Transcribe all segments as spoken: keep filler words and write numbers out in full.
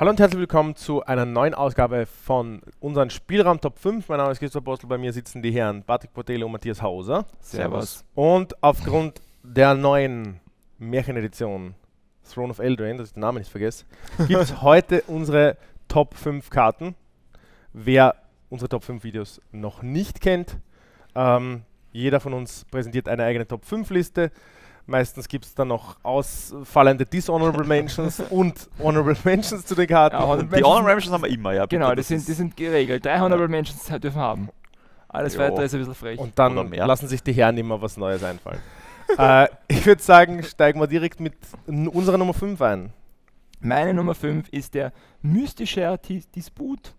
Hallo und herzlich willkommen zu einer neuen Ausgabe von unseren Spielraum Top fünf. Mein Name ist Christoph Postel, bei mir sitzen die Herren Patrick Portelo und Matthias Hauser. Servus. Und aufgrund der neuen Märchenedition Throne of Eldraine, dass ich den Namen nicht vergesse, gibt es heute unsere Top fünf Karten. Wer unsere Top fünf Videos noch nicht kennt, ähm, jeder von uns präsentiert eine eigene Top fünf Liste. Meistens gibt es dann noch ausfallende Dishonorable Mentions und Honorable Mentions zu den Karten. Ja, und die Honorable Mentions haben wir immer, ja. Genau, die sind, die sind geregelt. Drei Honorable Mentions dürfen wir haben. Alles Jo. weitere ist ein bisschen frech. Und dann lassen sich die Herren immer was Neues einfallen. äh, ich würde sagen, steigen wir direkt mit n- unserer Nummer fünf ein. Meine Nummer fünf ist der mystische Dis- Disput.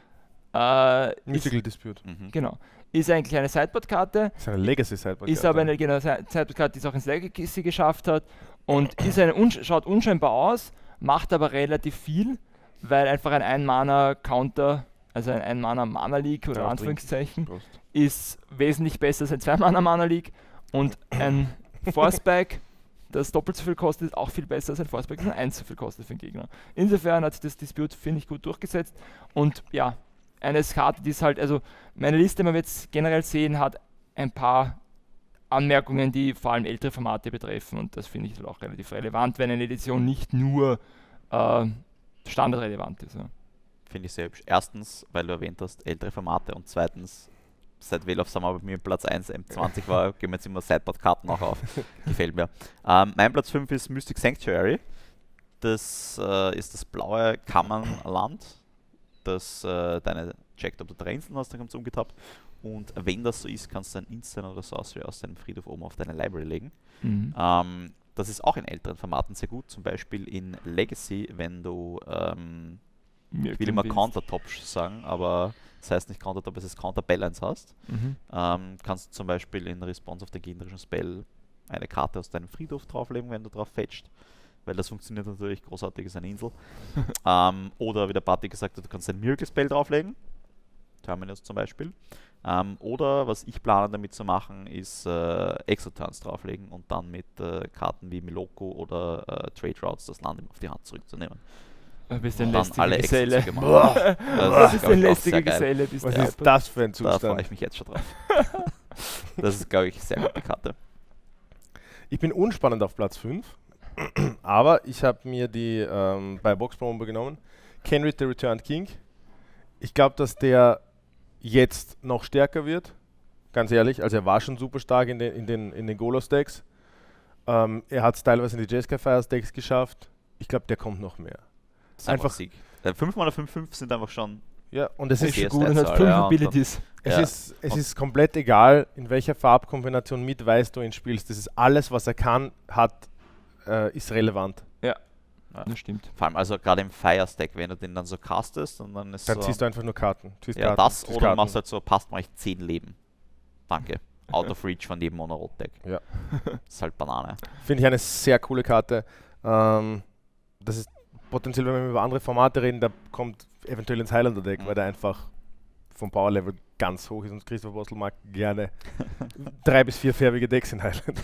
Äh, Mythical ist, Dispute. Mhm. genau. Ist eigentlich eine Sideboard-Karte. Das ist eine Legacy-Sideboard. Ist aber eine genau, Sideboard-Karte, die es auch ins Legacy geschafft hat. Und ist eine unsch- schaut unscheinbar aus, macht aber relativ viel, weil einfach ein Ein-Mana-Counter, also ein Ein-Mana-Mana-League oder Ja, Anführungszeichen, Prost. ist wesentlich besser als ein Zwei-Mana-Mana-League. Und ein Forceback, das doppelt so viel kostet, ist auch viel besser als ein Forceback, das eins so viel kostet für den Gegner. Insofern hat sich das Dispute, finde ich, gut durchgesetzt. Und ja, eine Karte, die ist halt, also meine Liste, wenn wir jetzt generell sehen, hat ein paar Anmerkungen, die vor allem ältere Formate betreffen. Und das finde ich auch relativ relevant, wenn eine Edition nicht nur äh, standardrelevant ist. Ja. Finde ich sehr hübsch. Erstens, weil du erwähnt hast, ältere Formate, und zweitens, seit Whale of Summer bei mir Platz eins M zwanzig war, gehen wir jetzt immer Sideboard-Karten auch auf. Gefällt mir. Ähm, mein Platz fünf ist Mystic Sanctuary. Das äh, ist das blaue Kammernland, das äh, deine checkt, ob du drei Inseln hast, dann kommt es umgetappt. Und wenn das so ist, kannst du ein Instant oder Sorcery aus deinem Friedhof oben auf deine Library legen. Mhm. Ähm, das ist auch in älteren Formaten sehr gut, zum Beispiel in Legacy, wenn du, ähm, ich will immer Countertop sagen, aber das heißt nicht Countertop, es ist Counterbalance hast. Mhm. Ähm, kannst du zum Beispiel in Response auf den gegnerischen Spell eine Karte aus deinem Friedhof drauflegen, wenn du drauf fetcht, weil das funktioniert natürlich großartig, ist eine Insel. ähm, oder wie der Party gesagt hat, du kannst ein Miracle Spell drauflegen, Terminus zum Beispiel. Ähm, oder was ich plane damit zu machen, ist äh, Exoturns drauflegen und dann mit äh, Karten wie Meloko oder äh, Trade Routes das Land auf die Hand zurückzunehmen. Du bist ein Und dann lästiger alle Geselle. Exits gemacht. Du Das bist glaub ein ich, auch lästiger sehr geil. Geselle. Bist Was du ist das für ein Da freue Zustand? ich mich jetzt schon drauf. Das ist, glaube ich, sehr gute Karte. Ich bin unspannend auf Platz fünf, aber ich habe mir die ähm, bei Box Promo genommen. Kenrith the Returned King. Ich glaube, dass der jetzt noch stärker wird. Ganz ehrlich, also er war schon super stark in den, in den, in den Golos-Decks. Ähm, er hat es teilweise in die Jeskai Fires Decks geschafft. Ich glaube, der kommt noch mehr. Das ist Einfach- einfach Sieg. fünf mal fünf fünf sind einfach schon. Ja, und es Okay, ist ist gut und Stats, hat fünf ja, und Abilities. Es, Ja. ist, es Und- ist komplett egal, in welcher Farbkombination mit Weiß du ihn spielst. Das ist alles, was er kann, hat, äh, ist relevant. Das stimmt. Vor allem also gerade im Fire-Stack, wenn du den dann so castest und dann ist Dann so. ziehst du einfach nur Karten. Ziehst ja, Karten, das ziehst oder du Karten. machst halt so, passt, mach ich zehn Leben. Danke. Out of Reach von jedem Mono-Rot-Deck. Ja. Das ist halt Banane. Finde ich eine sehr coole Karte. Ähm, das ist potenziell, wenn wir über andere Formate reden, da kommt eventuell ins Highlander-Deck, Mhm. weil der einfach vom Power-Level ganz hoch ist und Christoph Postel mag gerne drei bis vier färbige Decks in Highlander.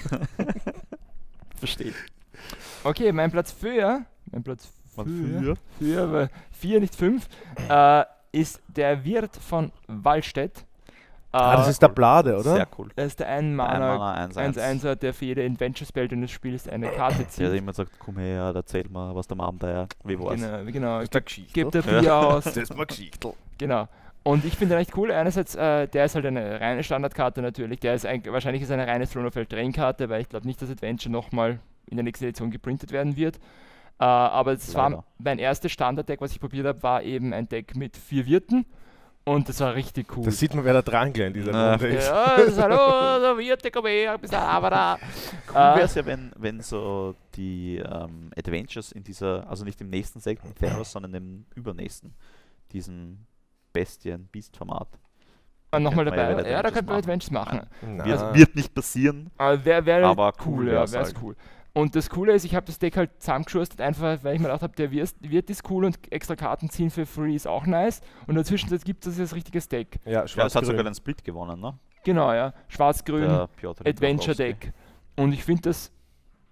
Verstehe. Okay, mein Platz vier, mein Platz Was vier, für? vier, aber vier, nicht fünf, äh, ist der Wirt von Wallstedt. Äh, Ah, das ist der Blade, oder? Sehr cool. das ist der Ein Ein-Mana Mana, eins, eins eins. eins, der für jede Adventure-Spell, den du spielst, eine Karte Der zieht. immer sagt, komm her, erzähl mal, was du am Abend da, wie war's. Genau, genau. Das ist der Geschichte. Gibt der Bier aus. Das ist mal Geschichte. Genau. Und ich finde den echt cool. Einerseits, äh, der ist halt eine reine Standardkarte natürlich. Der ist eigentlich, wahrscheinlich ist eine reine Throne of Eldraine-Karte, weil ich glaube nicht, dass Adventure nochmal in der nächsten Edition geprintet werden wird. Äh, aber es war Leider. mein erstes Standard-Deck, was ich probiert habe, war eben ein Deck mit vier Wirten. Und das war richtig cool. Da sieht man, wer der Drangler in dieser Na. Runde ist. Ja, das ist, hallo, der Wirte, komm her, bist du aber da. Cool wäre es ja, wenn, wenn so die ähm, Adventures in dieser, also nicht im nächsten Segment Theros, sondern im übernächsten, diesem Bestien-Beast-Format. Äh, Nochmal Könnte man ja dabei. wieder Ja, da Adventures könnte man machen. Adventures machen. Na, Wird, wird nicht passieren. Aber wäre wär Aber cool, cool ja, wär's wäre halt. cool. Und das Coole ist, ich habe das Deck halt zusammengeschustert, einfach weil ich mir gedacht habe, der Wirt, Wirt ist cool und extra Karten ziehen für free ist auch nice. Und dazwischen gibt es das richtiges Deck. ja, Ja, es hat sogar schwarz-grün. den Split gewonnen, ne? Genau, ja. Schwarz-Grün, Der Piotr Adventure Brokowski. Deck. Und ich finde das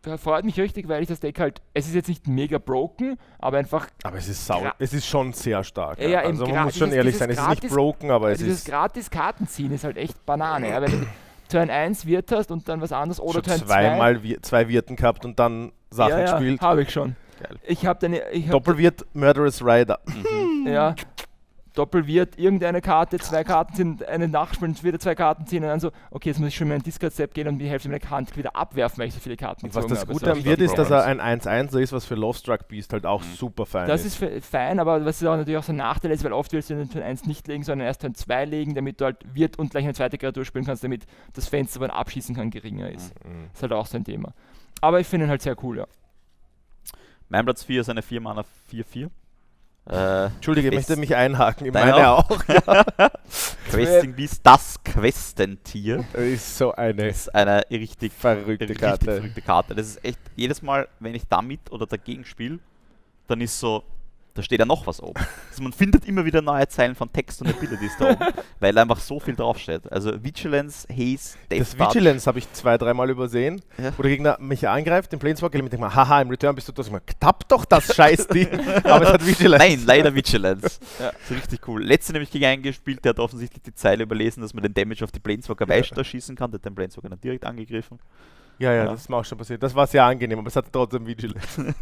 freut mich richtig, weil ich das Deck halt, es ist jetzt nicht mega broken, aber einfach, Aber es ist sau, Gra- es ist schon sehr stark. Ja, ja, Also eben man gra- muss schon dieses- ehrlich dieses sein, es ist gratis- nicht broken, aber es dieses ist gratis Kartenziehen ist halt echt Banane. Ja, wenn du Turn eins Wirt hast und dann was anderes oder schon Turn zwei. zweimal Wir- zwei Wirten gehabt und dann Sachen ja, ja, gespielt. habe ich schon. Geil. Ich habe dann, ich hab, Doppelwirt Murderous Rider. ja, Doppelwirt, irgendeine Karte, zwei Karten sind, eine nachspielen, wieder zwei Karten ziehen und dann so, okay, jetzt muss ich schon mal in Discard-Step gehen und die Hälfte meiner Hand wieder abwerfen, weil ich so viele Karten Und was gezogen das habe. Gute So. am Wirt ist, dass er ein eins eins ist, was für Lovestruck Beast halt auch super fein Das ist. ist fe- fein, aber was auch natürlich auch so ein Nachteil ist, weil oft willst du den Turn eins nicht legen, sondern erst Turn zwei legen, damit du halt Wirt und gleich eine zweite Kreatur spielen kannst, damit das Fenster, wo man abschießen kann, geringer ist. Mhm. Das ist halt auch so ein Thema. Aber ich finde ihn halt sehr cool, ja. Mein Platz vier ist eine vier Mana vier vier. Äh, Entschuldige, ich Quest- möchte mich einhaken. Ich Deine meine auch? auch. Questing Beast, das Questentier. Das ist so eine Das ist eine richtig, verrückte richtig Karte. verrückte Karte. Das ist echt, jedes Mal, wenn ich damit oder dagegen spiele, dann ist so, da steht ja noch was oben. Also man findet immer wieder neue Zeilen von Text und Abilities da oben, weil einfach so viel draufsteht. Also Vigilance, Haze, Death Das Touch. Vigilance habe ich zwei, dreimal übersehen, Ja. wo der Gegner mich angreift, den Planeswalker, ich denke mal, haha, im Return bist du das. Ich mal, tapp doch das Scheißding. Aber es hat Vigilance. Nein, leider Vigilance. Ja. Das ist richtig cool. Letzte nämlich gegen einen gespielt, der hat offensichtlich die Zeile überlesen, dass man den Damage auf die Planeswalker Ja. weiter schießen kann. Der hat den Planeswalker dann direkt angegriffen. Ja, ja, Ja. das ist mir auch schon passiert. Das war sehr angenehm, aber es hat trotzdem Vigilance.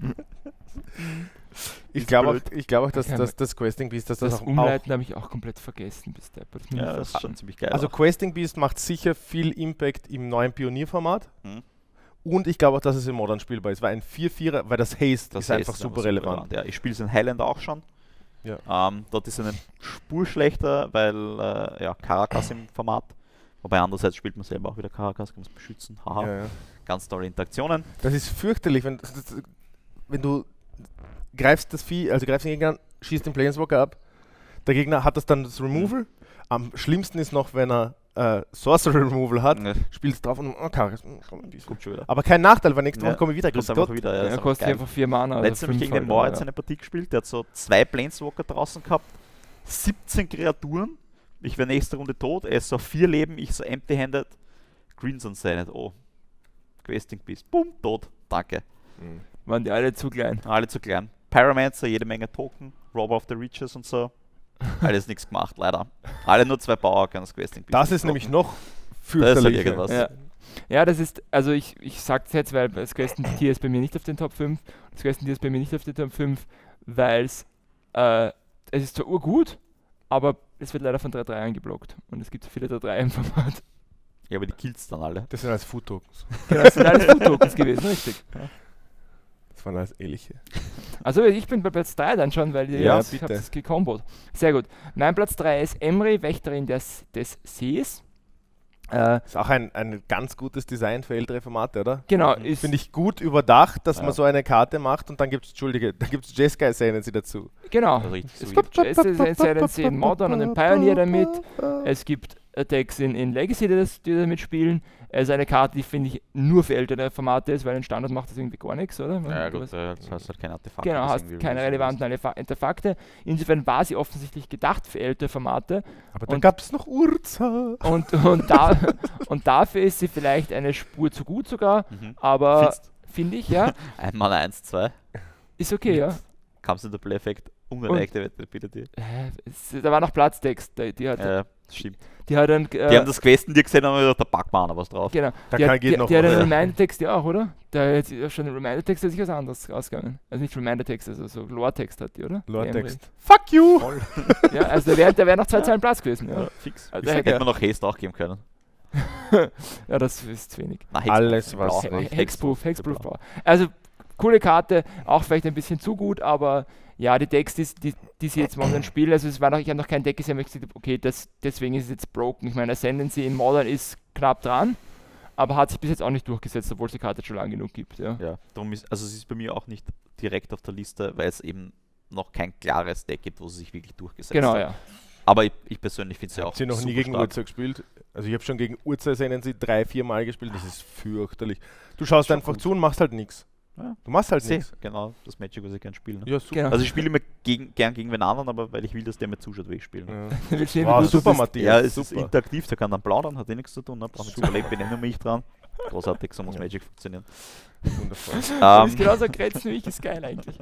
ich Ist glaube auch, blöd. ich glaub auch, dass Okay, das, das Questing Beast, dass das, Das auch, auch Umleiten habe ich auch komplett vergessen bis der. Das, Ja, das ist schon ziemlich geil. also auch. Questing Beast macht sicher viel Impact im neuen Pionierformat. Mhm. Und ich glaube auch, dass es im Modern spielbar ist, weil ein vier vierer, weil das Haste Das ist heißt, einfach es ist super relevant. Ja, ich spiele es in Highlander auch schon. Ja. Ähm, dort ist es eine Spur schlechter, weil äh, ja, Caracas im Format. Wobei andererseits spielt man selber auch wieder Caracas, kann man es beschützen. Haha, Ja, ja. ganz tolle Interaktionen. Das ist fürchterlich, wenn, das, das, wenn du greifst das Vieh, also greifst den Gegner an, schießt den Planeswalker ab. Der Gegner hat das dann das Removal. Am schlimmsten ist noch, wenn er äh, Sorcery Removal hat, Ja, spielst drauf und oh, Chaos. kommt schon wieder. Aber kein Nachteil, weil nächste Ja, Woche komme ich wieder. Grüß Grüß einfach Gott. wieder. Ja, Ja, ist einfach kostet geil. einfach vier Mana. oder Letztes nämlich fünf gegen den halt, Moor ja. jetzt eine Partie gespielt, der hat so zwei Planeswalker draußen gehabt, siebzehn Kreaturen. Ich wäre nächste Runde tot, er ist so auf vier Leben, ich so empty-handed. Greens und Senate, oh. Questing Beast, bumm, tot, danke. Mhm. Waren die alle zu klein. Alle zu klein. Pyromancer, jede Menge Token, Robber of the Riches und so. Alles nichts gemacht, leider. Alle nur zwei Power können das Questing Beast. Das nicht ist nämlich blocken. noch Das ist halt fürchterlicher. irgendwas. Ja. Ja, das ist, also ich, ich sag's jetzt, weil das Questen-Tier ist bei mir nicht auf den Top fünf. Das Questen-Tier ist bei mir nicht auf den Top fünf, weil es, äh, es ist zwar urgut, aber es wird leider von drei drei angeblockt. Und es gibt so viele drei drei im Format. Ja, aber die killt's dann alle. Das sind als Food Tokens. Genau, das sind alles Food-Tokens gewesen, richtig. Das waren als ähnliche. Also ich bin bei Platz drei dann schon, weil ihr Ja, jetzt bitte. habt es gekombot. Sehr gut. Mein Platz drei ist Emry, Wächterin des, des Sees. Äh, Ist auch ein, ein ganz gutes Design für ältere Formate, oder? genau, Mhm. ist, Finde ich gut überdacht, dass Ja. man so eine Karte macht und dann gibt es, Entschuldige, da gibt es Jeskai Ascendancy dazu. genau. Also richtig Es sweet. gibt Jesse Ascendancy in Modern und in Pioneer damit. Es gibt Attacks in, in Legacy, die, das, die damit spielen. Es ist eine Karte, die finde ich nur für ältere Formate ist, weil in Standard macht das irgendwie gar nichts, oder? Ja, Du gut, hast- äh, das heißt halt kein Artefakt. Genau, das hast irgendwie keine so relevanten Artefa- Artefakte. Insofern war sie offensichtlich gedacht für ältere Formate. Aber dann Und- gab es noch Urza. Und, und, da, und dafür ist sie vielleicht eine Spur zu gut sogar, ist. Mhm. aber Findest- finde ich, ja, Einmal eins, zwei. ist okay, ja. Comes in the Play Effect. Und- Unactivated Ability. Äh, es, da war noch Platztext, die, die, hat, Ja, das stimmt. die hat dann. Die Äh, haben das Questen dir gesehen und haben gesagt, da packen wir auch noch was drauf. genau, Da die kann, hat, geht die, noch die hat was. einen Ja. Reminder-Text ja auch, oder? Da hat sie schon einen Reminder-Text, der ist was anderes ausgegangen. Also nicht Reminder-Text, also so Lore-Text hat die, oder? Die Lore-Text. Fuck you! Emily. Ja, also da wäre da wär noch zwei Zeilen Platz gewesen. Ja, Ja, fix. Also Ich hätte- hätte mir noch Haste auch geben können. ja das ist zu wenig. Na, Hexproof. Alles, was Blau. He- richtig. Hexproof, Hexproof Blau. Power. Also coole Karte, auch vielleicht ein bisschen zu gut, aber ja, die Decks, die, die, die sie jetzt momentan spielen, also es war noch, ich habe noch kein Deck gesehen, wo ich gesagt habe, okay, das, deswegen ist es jetzt broken. Ich meine, Ascendancy in Modern ist knapp dran, aber hat sich bis jetzt auch nicht durchgesetzt, obwohl es die Karte schon lang genug gibt. Ja. Ja, darum ist, also sie ist bei mir auch nicht direkt auf der Liste, weil es eben noch kein klares Deck gibt, wo sie sich wirklich durchgesetzt Genau, hat. ja. Aber ich, ich persönlich finde sie auch Habt ihr noch nie super gegen stark. Urza gespielt? Also ich habe schon gegen Urza Ascendancy drei, vier Mal gespielt. Das ist fürchterlich. Du schaust Schon einfach gut. zu und machst halt nichts. Ja. Du machst halt Seh, nichts. genau, das Magic, was ich gerne spiele. Ne? Ja, super. Genau. Also ich spiele immer gegen, gern gegen den anderen, aber weil ich will, dass der mir zuschaut, wie ich spiele. Ne? Ja. Willst du sehen, wie Wow, gut du super, bist? Matthias. Ja, es ist super. interaktiv, der kann dann plaudern, hat eh nichts zu tun, ne? Braucht nicht zu überleben, bin eh nur mich dran. Großartig, so muss Ja. Magic funktionieren. Wundervoll. Du Ähm, bist genauso grätzt wie ich, ist geil eigentlich.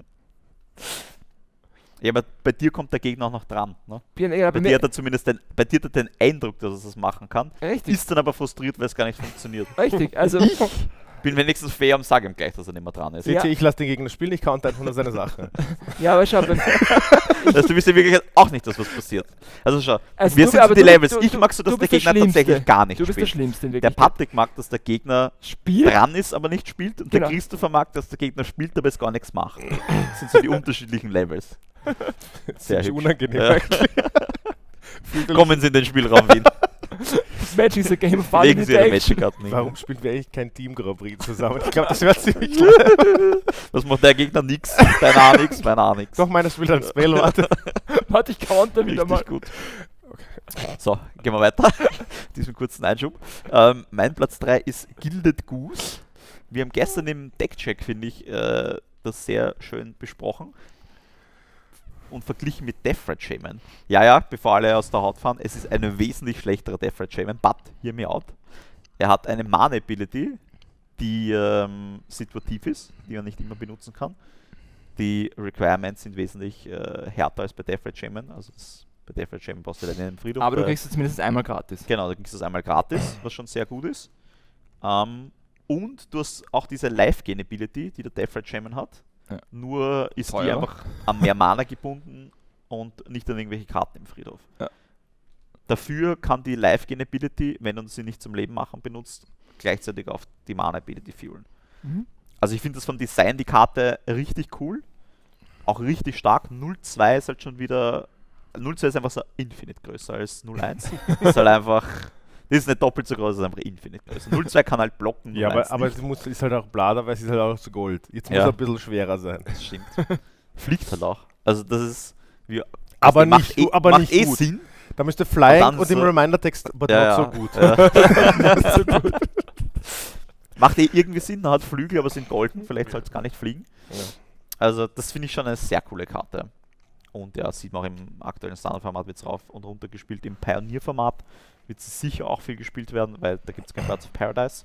ja, aber bei dir kommt der Gegner auch noch dran. Ne? Ja, ja, Bei bei dir hat mir, er zumindest den, bei dir hat er den Eindruck, dass er das machen kann. richtig, Ist dann aber frustriert, weil es gar nicht funktioniert. richtig. Also, Bin wenigstens fair und sage ihm gleich, dass er nicht mehr dran ist. Ja. Seht ihr, ich lasse den Gegner spielen, ich counter einfach nur seine Sache. ja, aber schau, beim, Also, du wisst ja wirklich auch nicht, dass was passiert. Also schau, also wir du- sind aber die du- Levels. du- Ich du- mag so, dass du der bist der Gegner tatsächlich Schlimmste. gar nicht Du bist der spielt. Schlimmste in Der Wirklichkeit. Patrick mag, dass der Gegner Spiel? dran ist, aber nicht spielt. Und Genau. der Christopher mag, dass der Gegner spielt, aber es gar nichts macht. Das sind so die unterschiedlichen Levels. Sehr Ziemlich hübsch. unangenehm Ja. eigentlich. Fühlt euch- Kommen Sie in den Spielraum Wien. Magic is a game of fun Legen and Sie Ihre action. Magic-Karten hin. Warum spielen wir eigentlich kein Team Grand Prix zusammen? Ich glaube, das wäre ziemlich leicht. Was macht der Gegner? Nix. Deiner auch nix, meiner auch nix. Doch, meiner spielt ein Spell, warte. Warte, ich counter wieder Richtig mal. gut. So, gehen wir weiter. Diesen kurzen Einschub. Ähm, mein Platz drei ist Gilded Goose. Wir haben gestern im Deckcheck, finde ich, äh, das sehr schön besprochen und verglichen mit Deaththreat Shaman. Ja, ja, bevor alle aus der Haut fahren, es ist eine wesentlich schlechtere Deaththreat Shaman, but hear me out. Er hat eine Mana-Ability, die ähm, situativ ist, die er nicht immer benutzen kann. Die Requirements sind wesentlich äh, härter als bei Deaththreat Shaman. Also das, bei Deaththreat Shaman brauchst du dann einen Friedhof. Aber du bei- kriegst es zumindest einmal gratis. Genau, du kriegst das einmal gratis, was schon sehr gut ist. Ähm, und du hast auch diese Life-Gain-Ability, die der Deaththreat Shaman hat. Ja. Nur ist die Teuer. einfach an mehr Mana gebunden und nicht an irgendwelche Karten im Friedhof. Ja. Dafür kann die Life-Gain-Ability, wenn du sie nicht zum Leben machen benutzt, gleichzeitig auf die Mana-Ability fuelen. Mhm. Also ich finde das vom Design die Karte richtig cool. Auch richtig stark. null Komma zwei ist halt schon wieder... null Komma zwei ist einfach so Infinite größer als null Komma eins. ist halt einfach... Das ist nicht doppelt so groß, das ist einfach Infinite größer. null Komma zwei kann halt blocken. Ja, null Komma aber, eins aber nicht. sie muss, ist halt auch Blader, weil sie ist halt auch zu Gold. Jetzt muss Ja. er ein bisschen schwerer sein. Das stimmt. Fliegt halt auch. Also das ist... Wie, Aber das macht nicht eh, gu- aber macht nicht eh gut. Sinn. Da müsste Flying dann und im so- Reminder-Text, but Ja, not ja. so gut. Ja. So gut. Macht eh irgendwie Sinn, er hat Flügel, aber sind golden, vielleicht soll es gar nicht fliegen. Ja. Also das finde ich schon eine sehr coole Karte. Und ja, sieht man auch im aktuellen Standard-Format wird es rauf und runter gespielt. Im Pioneer-Format wird sie sicher auch viel gespielt werden, weil da gibt es kein Birds of Paradise.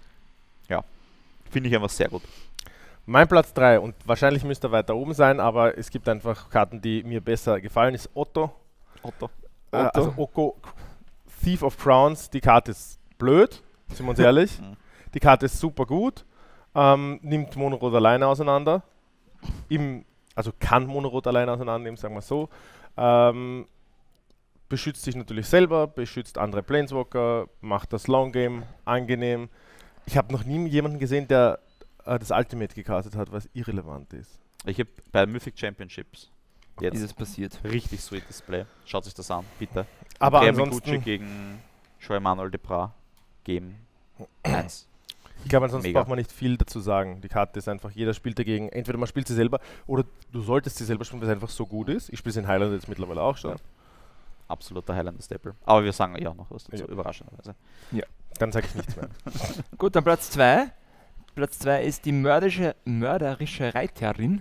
Ja, finde ich einfach sehr gut. Mein Platz drei, und wahrscheinlich müsste er weiter oben sein, aber es gibt einfach Karten, die mir besser gefallen, ist Otto. Otto. Äh, Otto. also Oko, Thief of Crowns, die Karte ist blöd, sind wir uns ehrlich. Mhm. Die Karte ist super gut, ähm, nimmt Monorot alleine auseinander. Im, also kann Monorot alleine auseinandernehmen, sagen wir so. Ähm, beschützt sich natürlich selber, beschützt andere Planeswalker, macht das Long Game angenehm. Ich habe noch nie jemanden gesehen, der äh, das Ultimate gecastet hat, was irrelevant ist. Ich habe bei Mythic Championships jetzt Ist es passiert. richtig sweet Display. Schaut sich das an, bitte. Aber Andrea Mikucci ansonsten, gegen Joe Manuel Depra Game eins. ich glaube, ansonsten Mega. braucht man nicht viel dazu sagen. Die Karte ist einfach, jeder spielt dagegen. Entweder man spielt sie selber oder du solltest sie selber spielen, weil es einfach so gut ist. Ich spiele sie in Highland jetzt mittlerweile auch schon. Ja. Absoluter Highlander Staple. Aber wir sagen ja noch was dazu, Ja. überraschenderweise. Dann sage ich nichts mehr. Gut, dann Platz zwei. Platz zwei ist die mörderische, mörderische Reiterin.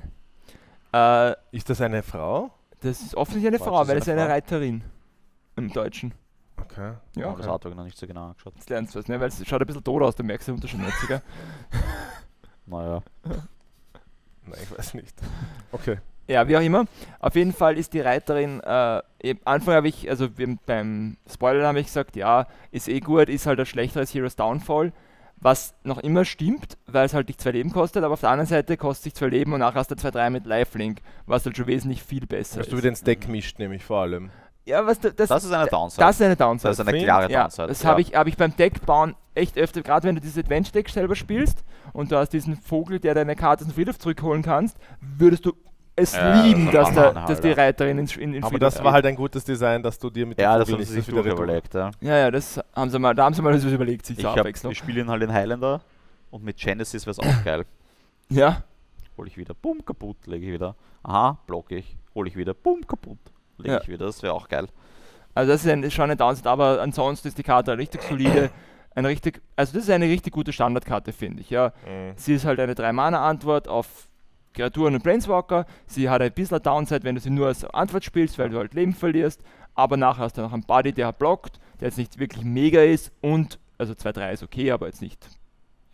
Äh, Ist das eine Frau? das ist offensichtlich eine Was, Frau, ist weil eine es ist eine Frau? Reiterin. Im Deutschen. Okay. Ja, Ja, das Artwork noch nicht so genau angeschaut. jetzt lernst du was, ne? Weil es schaut ein bisschen tot aus, da merkst du den Unterschied nicht, gell? Naja. Nein, ich weiß nicht. Okay. Ja, wie auch immer. Auf jeden Fall ist die Reiterin, äh, am Anfang habe ich, also wir, beim Spoiler habe ich gesagt, ja, ist eh gut, ist halt ein schlechteres Heroes Downfall, was noch immer stimmt, weil es halt dich zwei Leben kostet, aber auf der anderen Seite kostet sich zwei Leben und nachher hast du zwei drei mit Lifelink, was halt schon wesentlich viel besser Dass ist. du wieder ins Deck mischt, nämlich vor allem. Ja, was da, das, Das ist eine Downside. das ist eine Downside. Das ist eine Finde- klare Ja, Downside. das ja. habe ich, hab ich beim Deckbauen echt öfter, gerade wenn du dieses Adventure-Deck selber spielst und du hast diesen Vogel, der deine Karte aus dem Friedhof zurückholen kannst, würdest du es Ja, lieben, das dass, kann man der, halt, dass die ja. Reiterin ins, in, in Aber Friedhof das war halt ein gutes Design, dass du dir mit Ja, dem das Vogel haben sie sich das wieder durch retour- überlegt. Ja. Ja, ja, das haben sie mal, da haben sie mal das überlegt, sich Ich, zur hab, Abwechslung. ich spiele ihn halt in Highlander und mit Genesis wäre es auch geil. Ja, Hol ich wieder, bumm, kaputt, lege ich wieder. Aha, block ich. Hol ich wieder, bumm, kaputt, lege Ja. ich wieder. Das wäre auch geil. also das ist ein, schon eine Downside, aber ansonsten ist die Karte richtig solide. Ein richtig, also das ist eine richtig gute Standardkarte, finde ich. Ja. Mhm. Sie ist halt eine drei Mana Antwort auf Kreaturen und Planeswalker. Sie hat ein bisschen Downside, wenn du sie nur als Antwort spielst, weil du halt Leben verlierst. Aber nachher hast du noch einen Buddy, der blockt, der jetzt nicht wirklich mega ist und, also zwei drei ist okay, aber jetzt nicht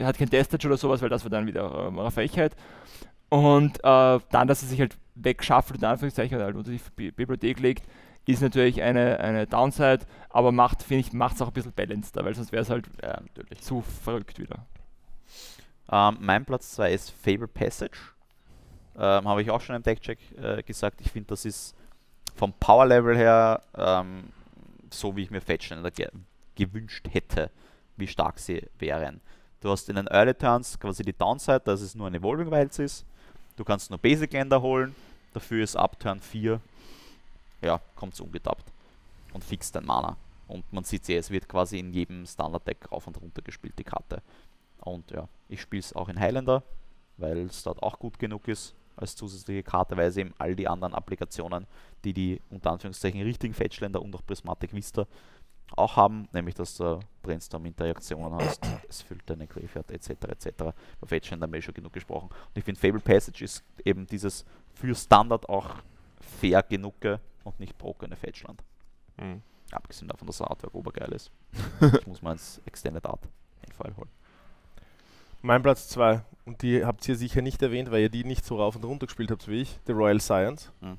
er hat kein Death-Touch oder sowas, weil das war dann wieder äh, eine Frechheit. Und äh, dann, dass er sich halt wegschaffelt, in Anführungszeichen, oder halt unter die Bi- Bibliothek legt, ist natürlich eine, eine Downside, aber macht, finde ich, macht es auch ein bisschen balanceder, weil sonst wäre es halt Ja, natürlich. zu verrückt wieder. Ähm, mein Platz zwei ist Fable Passage. Ähm, Habe ich auch schon im Deckcheck äh, gesagt. Ich finde, das ist vom Power-Level her ähm, so, wie ich mir Fetchländer ge gewünscht hätte, wie stark sie wären. Du hast in den Early Turns quasi die Downside, dass es nur ein Evolving Wilds ist. Du kannst nur Basic-Länder holen. Dafür ist ab Turn vier, ja, kommt es ungetappt und fixt dein Mana. Und man sieht sie, es wird quasi in jedem Standard-Deck rauf und runter gespielt, die Karte. Und ja, ich spiele es auch in Highlander, weil es dort auch gut genug ist als zusätzliche Karte, weil sie eben all die anderen Applikationen, die die unter Anführungszeichen richtigen Fetchländer und auch Prismatic Vista auch haben, nämlich dass du Brainstorm-Interaktionen hast, es füllt deine Graveyard et cetera et cetera. Bei Fetchländern haben wir schon genug gesprochen. Und ich finde Fable Passage ist eben dieses für Standard auch fair genug und nicht brokene Fetchland. Mhm. Abgesehen davon, dass das Artwork obergeil ist. Ich muss mal ins Extended Art in Fall holen. Mein Platz zwei, und die habt ihr sicher nicht erwähnt, weil ihr die nicht so rauf und runter gespielt habt wie ich, The Royal Science. Mhm.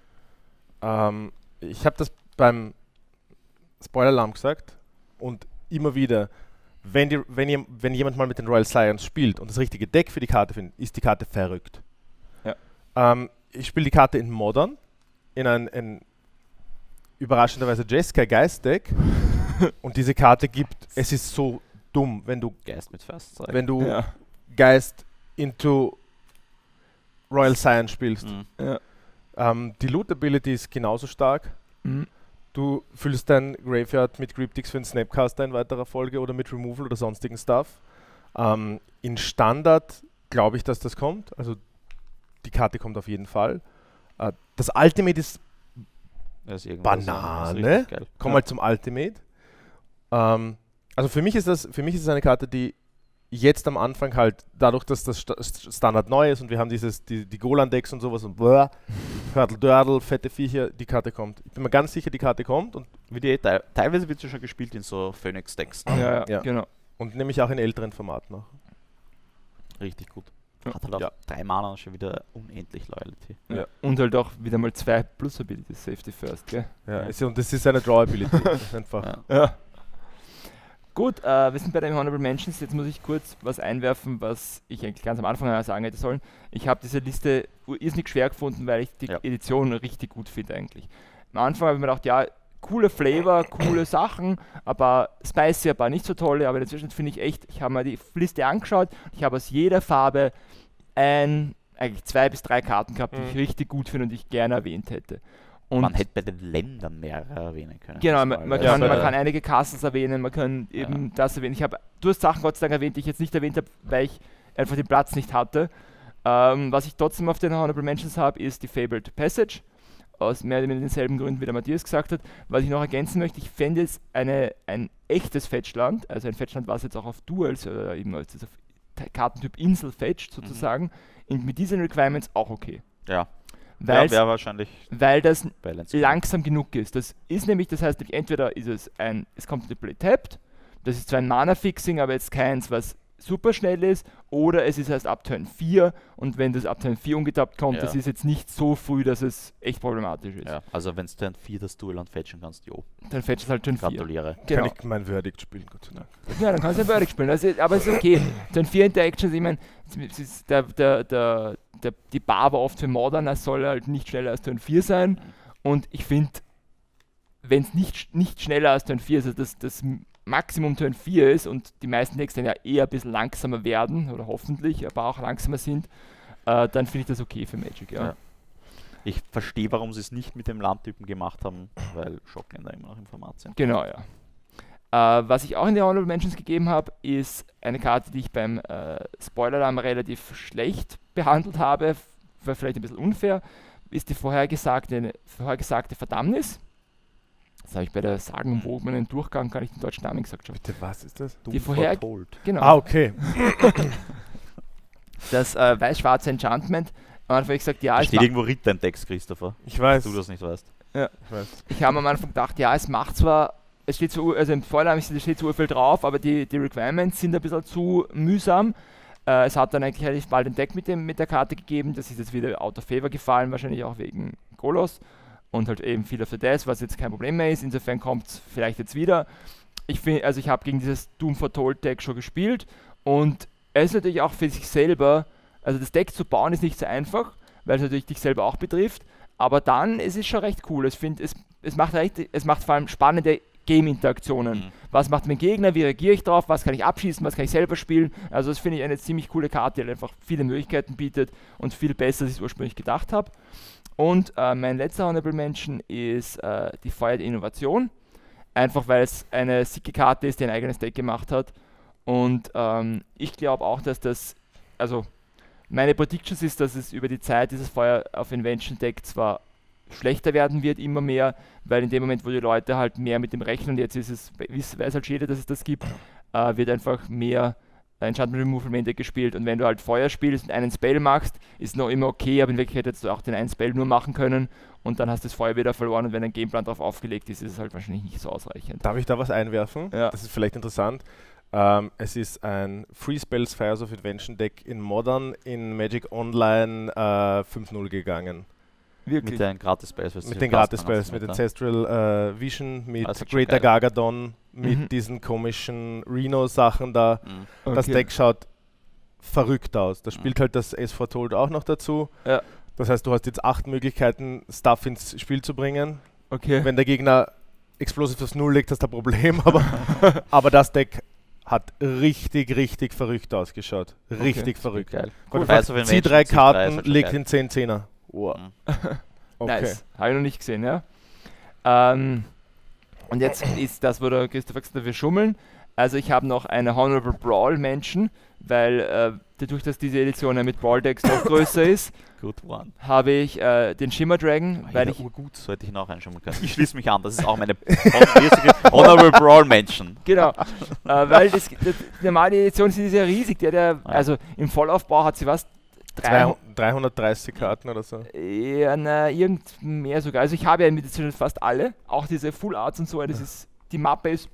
Ähm, ich habe das beim Spoiler-Alarm gesagt und immer wieder, wenn, die, wenn, ihr, wenn jemand mal mit den Royal Science spielt und das richtige Deck für die Karte findet, ist die Karte verrückt. Ja. Ähm, ich spiele die Karte in Modern, in ein, ein überraschenderweise Jeskai Geist Deck und diese Karte gibt, es ist so dumm, wenn du, Geist mit Fast Strike. wenn du Ja. Geist into Royal Science spielst. Mhm. Ja. Ähm, die Loot-Ability ist genauso stark. Mhm. Du füllst dein Graveyard mit Cryptics für einen Snapcaster in weiterer Folge oder mit Removal oder sonstigen Stuff. Ähm, in Standard glaube ich, dass das kommt. Also die Karte kommt auf jeden Fall. Äh, das Ultimate ist, Das ist irgendwas, Banane. das ist richtig geil. komm Ja. mal zum Ultimate. Ähm, also für mich ist das, für mich ist es eine Karte, die jetzt am Anfang halt, dadurch, dass das Sta- Standard neu ist und wir haben dieses, die, die Golan-Decks und sowas und bläh, Hörtel, Dördel, fette Viecher, die Karte kommt. Ich bin mir ganz sicher, die Karte kommt und, Wie die, te teilweise wird sie schon gespielt in so Phoenix-Decks. Ja, ja, Ja. genau. und nämlich auch in älteren Formaten noch. Richtig gut. Ja. Hat halt auf Ja. drei Mana und schon wieder unendlich Loyalty. Ja. Ja. Und halt auch wieder mal zwei Plus-Abilities, Safety First, gell? Ja, Ja. es- und das ist eine Draw-Ability. Das ist einfach. Ja. Ja. Gut, äh, wir sind bei den Honorable Mentions. Jetzt muss ich kurz was einwerfen, was ich eigentlich ganz am Anfang sagen hätte sollen. Ich habe diese Liste irrsinnig schwer gefunden, weil ich die Ja. Edition richtig gut finde eigentlich. Am Anfang habe ich mir gedacht, ja, coole Flavor, coole Sachen, aber spicy, aber nicht so tolle. Aber inzwischen finde ich echt, ich habe mir die Liste angeschaut, ich habe aus jeder Farbe ein, eigentlich zwei bis drei Karten gehabt, die ich Mhm. richtig gut finde und die ich gerne erwähnt hätte. Und Man hätte bei den Ländern mehrere erwähnen können. Genau, Das man, mal, man, weil Ja, kann, es, man äh, kann einige Castles erwähnen, man kann eben das erwähnen. Ich habe, du hast Sachen Gott sei Dank erwähnt, die ich jetzt nicht erwähnt habe, weil ich einfach den Platz nicht hatte. Ähm, was ich trotzdem auf den Honorable Mentions habe, ist die Fabled Passage. Aus mehr oder weniger denselben Gründen, wie der Matthias gesagt hat. Was ich noch ergänzen möchte, ich fände es eine, ein echtes Fetchland, also ein Fetchland, was jetzt auch auf Duels oder eben als auf Kartentyp Insel fetcht sozusagen, in, mit diesen Requirements auch okay. Ja, Weil ja wäre wahrscheinlich weil das Balance. langsam genug ist. Das ist nämlich, das heißt, nämlich entweder ist es ein, es kommt eine Play tapped, das ist zwar ein Mana-Fixing, aber jetzt keins, was super schnell ist, oder es ist erst ab Turn vier und wenn das ab Turn vier ungetappt kommt, Ja. das ist jetzt nicht so früh, dass es echt problematisch ist. Ja, also wenn du dann vier das Duelland fetchen kannst, jo, Dann fetcht es halt Turn vier. gratuliere. Genau. Kann ich mein Verdict spielen, Gott sei Dank. Ja, dann kannst du ein Verdict spielen, also, aber es ist okay. Turn vier Interactions, ich meine, es ist der, der, der, der, die Bar war oft für Modern, das soll halt nicht schneller als Turn vier sein und ich finde, wenn es nicht, nicht schneller als Turn vier ist, also das, das Maximum Turn vier ist und die meisten Decks dann ja eher ein bisschen langsamer werden oder hoffentlich, aber auch langsamer sind, äh, dann finde ich das okay für Magic. Ja. Ja. Ich verstehe, warum sie es nicht mit dem Landtypen gemacht haben, weil Schockländer immer noch im Format sind. Genau, ja. Äh, was ich auch in die Honorable Mentions gegeben habe, ist eine Karte, die ich beim äh, Spoiler-Alarm relativ schlecht behandelt habe, war vielleicht ein bisschen unfair, ist die vorhergesagte, vorhergesagte Verdammnis. Das habe ich bei der sagenumwogenen Durchgang, gar nicht den deutschen Namen gesagt schon. Bitte, was ist das? Die vorher, Foretold. genau. Ah, okay. Das äh, weiß-schwarze Enchantment. Am Anfang habe ich gesagt, ja, Da es steht ma- irgendwo Ritter im Text, Christopher, Ich weiß. dass du das nicht weißt. Ich weiß. ich habe am Anfang gedacht, ja, es macht zwar es steht so, also im Vorlauf steht so viel drauf, aber die, die Requirements sind ein bisschen zu mühsam. Äh, es hat dann eigentlich relativ bald ein Deck mit, dem, mit der Karte gegeben, das ist jetzt wieder out of favor gefallen, wahrscheinlich auch wegen Golos und halt eben viel of the Death, was jetzt kein Problem mehr ist, insofern kommt es vielleicht jetzt wieder. Ich finde, also ich habe gegen dieses Doom Foretold Deck schon gespielt und es ist natürlich auch für sich selber, also das Deck zu bauen ist nicht so einfach, weil es natürlich dich selber auch betrifft, aber dann ist es schon recht cool. Ich finde, es, es, macht recht, es macht vor allem spannende Game-Interaktionen. Mhm. Was macht mein Gegner, wie reagiere ich drauf, was kann ich abschießen, was kann ich selber spielen. Also das finde ich eine ziemlich coole Karte, die halt einfach viele Möglichkeiten bietet und viel besser, als ich es ursprünglich gedacht habe. Und äh, mein letzter Honorable Mention ist äh, die Feuer der Innovation. Einfach weil es eine sicke Karte ist, die ein eigenes Deck gemacht hat. Und ähm, ich glaube auch, dass das, also meine Predictions ist, dass es über die Zeit dieses Feuer auf Invention Deck zwar schlechter werden wird, immer mehr, weil in dem Moment, wo die Leute halt mehr mit dem rechnen, jetzt ist es, weiß halt jeder, dass es das gibt, äh, wird einfach mehr Enchantment Removal Main Deck gespielt und wenn du halt Feuer spielst und einen Spell machst, ist noch immer okay, aber in Wirklichkeit hättest du auch den einen Spell nur machen können und dann hast du das Feuer wieder verloren und wenn ein Gameplan darauf aufgelegt ist, ist es halt wahrscheinlich nicht so ausreichend. Darf ich da was einwerfen? Ja. Das ist vielleicht interessant. Ähm, es ist ein Free Spells Fires of Invention Deck in Modern, in Magic Online äh, fünf null gegangen. Wirklich? Mit den Gratis-Spells. Mit den Gratis-Spells, mit Ancestral äh, Vision, mit also Greater Gargadon, mit mhm. diesen komischen Reno-Sachen da. Mhm. Okay. Das Deck schaut verrückt aus. Da spielt halt das Ace Foretold auch noch dazu. Ja. Das heißt, du hast jetzt acht Möglichkeiten, Stuff ins Spiel zu bringen. Okay. Wenn der Gegner Explosive aufs Null legt, hast du ein Problem. Aber, aber das Deck hat richtig, richtig verrückt ausgeschaut. Richtig okay. verrückt. Geil. Cool. Zieh drei Karten, legt in zehn Zehner. Wow. Okay. Nice. Habe ich noch nicht gesehen, ja. Ähm, und jetzt ist das, wo der Christopher gesagt hat, wir schummeln. Also ich habe noch eine Honorable Brawl Mention, weil äh, dadurch, dass diese Edition ja mit Brawl Decks noch größer ist, habe ich äh, den Shimmer Dragon, oh, weil ich... Gut, sollte ich noch einschummeln können. Ich schließe mich an, das ist auch meine Honorable Brawl Mention. Genau, äh, weil das, das, die normale Edition ist ja riesig, der, der, ja. also im Vollaufbau hat sie was... dreihundertdreißig Karten oder so? Ja, na, irgend mehr sogar. Also ich habe ja mit fast alle, auch diese Full Arts und so, das ist, die Mappe ist,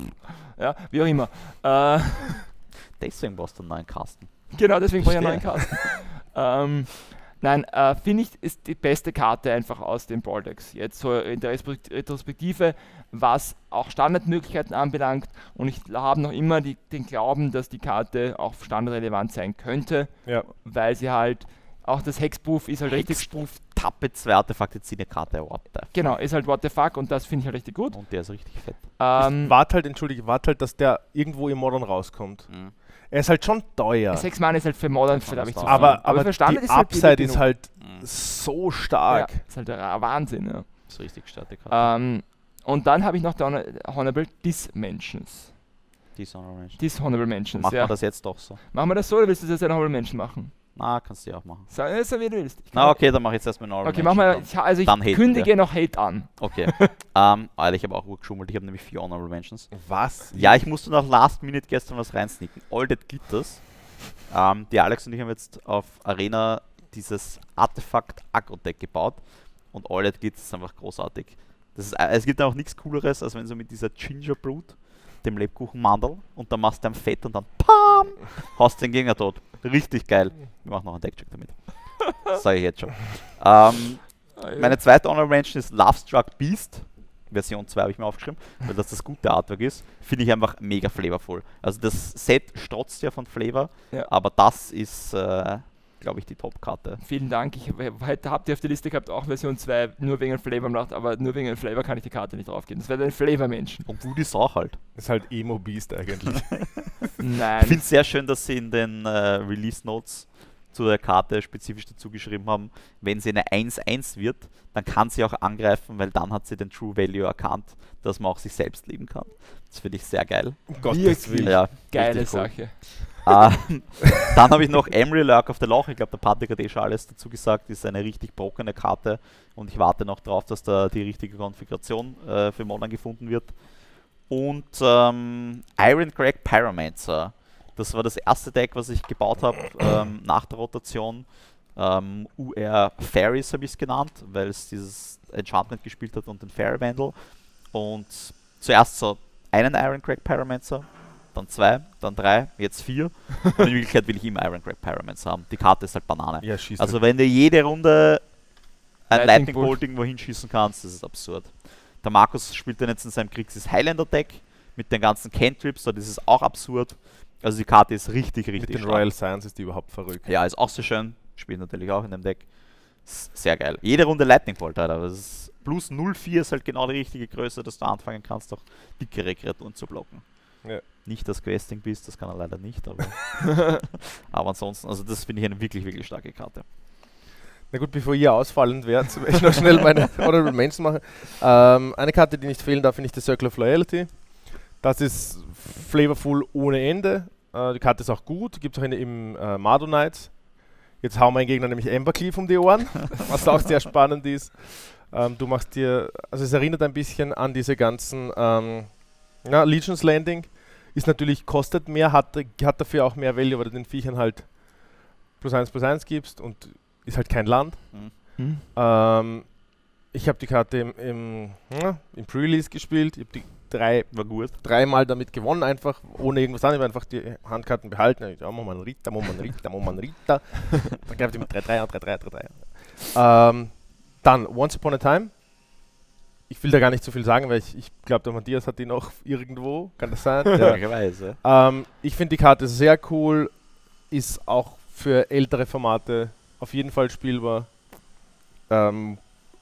ja, wie auch immer. Äh, deswegen brauchst du einen neuen Kasten. Genau, deswegen brauche ich einen neuen Kasten. ähm, nein, äh, finde ich, ist die beste Karte einfach aus den Brawl Decks. Jetzt so in der Retrospektive, was auch Standardmöglichkeiten anbelangt. Und ich habe noch immer die, den Glauben, dass die Karte auch standardrelevant sein könnte, ja. weil sie halt, auch das Hexproof ist halt richtig... Hexproof, Tappe, zwei Artefakte, zieh eine Karte, what the fuck. Genau, ist halt what the fuck und das finde ich halt richtig gut. Und der ist richtig fett. Ähm, warte halt, entschuldige, warte halt, dass der irgendwo im Modern rauskommt. Mhm. Er ist halt schon teuer. sechs Mann ist halt für Modern, für, ich, zu aber, aber, aber für Standard die ist halt Upside ist halt mhm. so stark. Ja, ist halt ein Wahnsinn, ja. Das ist richtig starke Karte. Ähm, und dann habe ich noch der Honorable Dismentions. Dishonorable Mentions. Dishonorable Mentions, Machen ja. wir das jetzt doch so. Machen wir das so oder willst du das jetzt eine Honorable Mention machen? Na, kannst du ja auch machen. So, so wie du willst. Na, okay, dann mache ich jetzt erstmal eine Okay, mach mal, ich, also ich dann kündige wir. noch Hate an. Okay. ähm, Alter, ich habe auch geschummelt, ich habe nämlich vier Honorable Mentions. Was? Ja, ich musste nach Last Minute gestern was reinsneaken. All That Glitters. Ähm, die Alex und ich haben jetzt auf Arena dieses Artefakt-Agro-Deck gebaut. Und All That Glitters ist einfach großartig. Das ist, es gibt auch nichts Cooleres, als wenn so mit dieser Ginger Brute, dem Lebkuchenmandel, und dann machst du ein Fett und dann PAM! Haust den Gegner tot. Richtig geil. Wir machen noch einen Deckcheck damit. Das sage ich jetzt schon. Ähm, meine zweite Honorable Mention ist Love Struck Beast. Version zwei habe ich mir aufgeschrieben, weil das das gute Artwork ist. Finde ich einfach mega flavorvoll. Also das Set strotzt ja von Flavor, ja. aber das ist, äh, glaube ich, die Top-Karte. Vielen Dank. Ich heute habt ihr auf der Liste gehabt, auch Version zwei, nur wegen Flavor gemacht, aber nur wegen Flavor kann ich die Karte nicht draufgeben. Das wäre ein Flavor-Menschen. Obwohl die Sau halt. Das ist halt Emo Beast eigentlich. Nein. Ich finde es sehr schön, dass sie in den äh, Release Notes zu der Karte spezifisch dazu geschrieben haben, wenn sie eine eins eins wird, dann kann sie auch angreifen, weil dann hat sie den True Value erkannt, dass man auch sich selbst lieben kann. Das finde ich sehr geil. Um Gottes Willen. Ja, geile cool. Sache. Ähm, dann habe ich noch Emery Lurk of the Loch. Ich glaube, der Patrick hat eh schon alles dazu gesagt. Ist eine richtig brokene Karte und ich warte noch darauf, dass da die richtige Konfiguration äh, für Modern gefunden wird. Und ähm, Iron Crack Pyromancer. Das war das erste Deck, was ich gebaut habe ähm, nach der Rotation. Ähm, U R Fairies habe ich es genannt, weil es dieses Enchantment gespielt hat und den Fairy Vandal. Und zuerst so einen Ironcrag Pyromancer, dann zwei, dann drei, jetzt vier. Und in Wirklichkeit will ich immer Ironcrag Pyromancer haben. Die Karte ist halt Banane. Ja, schießt Also wenn du jede Runde ein Lightning Lightning Bolt. Bolt irgendwo hinschießen kannst, das ist absurd. Der Markus spielt dann jetzt in seinem Kriegs Highlander Deck mit den ganzen Cantrips, so, das ist auch absurd. Also die Karte ist richtig, richtig mit den stark. Royal Science ist die überhaupt verrückt. Ja, ist auch sehr schön. Spielt natürlich auch in dem Deck. Ist sehr geil. Jede Runde Lightning Bolt, Alter. Das ist plus null Komma vier ist halt genau die richtige Größe, dass du anfangen kannst, auch dickere Kreaturen zu blocken. Ja. Nicht das Questing Beast, das kann er leider nicht, aber, aber ansonsten, also das finde ich eine wirklich, wirklich starke Karte. Na gut, bevor ihr ausfallend werdet, werde ich noch schnell meine Honorable Mentions machen. Ähm, eine Karte, die nicht fehlen darf, finde ich der Circle of Loyalty. Das ist flavorful ohne Ende. Äh, die Karte ist auch gut, gibt es auch eine im äh, Mardu Knights. Jetzt hauen mein Gegner nämlich Embercleave um die Ohren, was auch sehr spannend ist. Ähm, du machst dir, also es erinnert ein bisschen an diese ganzen ähm, ja, Legion's Landing. Ist natürlich, kostet mehr, hat, hat dafür auch mehr Value, weil du den Viechern halt plus eins plus eins gibst und ist halt kein Land. Mhm. Hm? Ähm, ich habe die Karte im, im, ja, im Pre-Release gespielt. Ich habe die drei, War gut. dreimal damit gewonnen, einfach ohne irgendwas an. Ich habe einfach die Handkarten behalten. Ich, ja, machen wir einen Ritter, machen wir einen Ritter, machen wir einen Ritter. Dann greift die mit drei drei, drei drei, drei drei. Ähm, dann Once Upon a Time. Ich will da gar nicht so viel sagen, weil ich, ich glaube, der Matthias hat die noch irgendwo. Kann das sein? Ja. Möglicherweise. Ähm, ich finde die Karte sehr cool. Ist auch für ältere Formate auf jeden Fall spielbar. Ähm,